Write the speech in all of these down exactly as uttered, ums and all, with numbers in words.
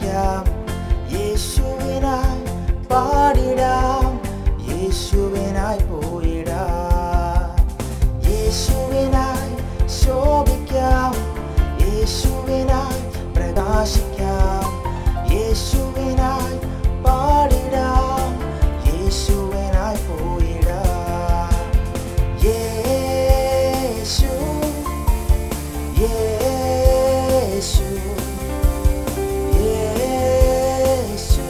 ശോഭിക്കാം, യേശുവിനായി പാടിടാം, യേശുവിനായി പോയിടാം. യേശുവിനായി ശോഭിക്കാം, യേശുവിനായി പ്രകാശിക്കാം, യേശുവിനായി പാടിടാം, യേശുവിനായി പോയിടാം. യേശു യേശു യേശു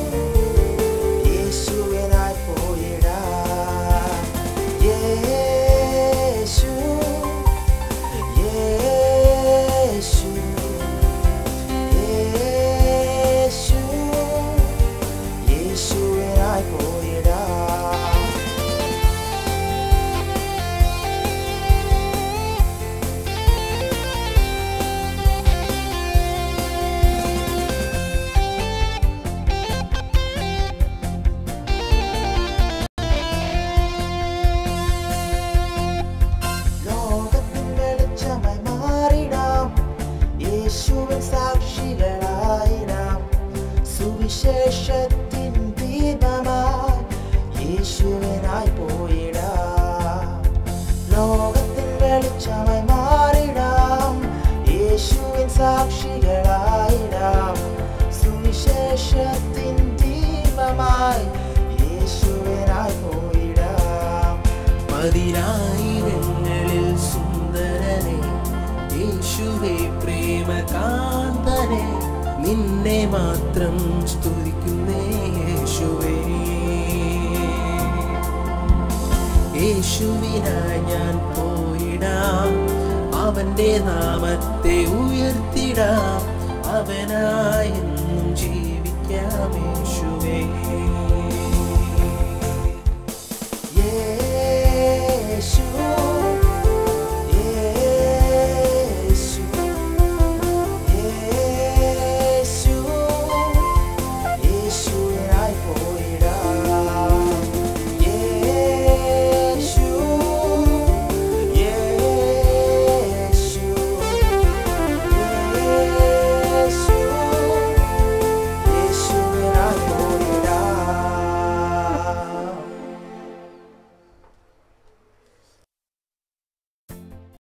യേശുവിനായി പോയിടാം. യേശു യേശു യേശു യേശുവിനായി പോയിടാം. ലോകത്തിൻ വെളിച്ചമായി മാറിടാം, യേശുവിൻ സാക്ഷികളായിടാം, സുവിശേഷത്തിൻ ദീപമായി യേശുവിനായി പോയിടാം. ലോകത്തിൻ വെളിച്ചമായി മാറിടാം, യേശുവിൻ സാക്ഷികളായിടാം, സുവിശേഷത്തിൻ ദീപമായി യേശുവിനായി പോയിടാം. പതിനായിരങ്ങളിൽ സുന്ദരനെ യേശുവേ പ്രേമകാന്തനെ, നിന്നെ മാത്രം സ്തുതിക്കുന്നേ യേശുവേ. യേശുവിനായി ഞാൻ പോയിടാം, അവന്റെ നാമത്തെ ഉയർത്തിടാം, അവനായി എന്നും ജീവിക്കാം യേശുവേ.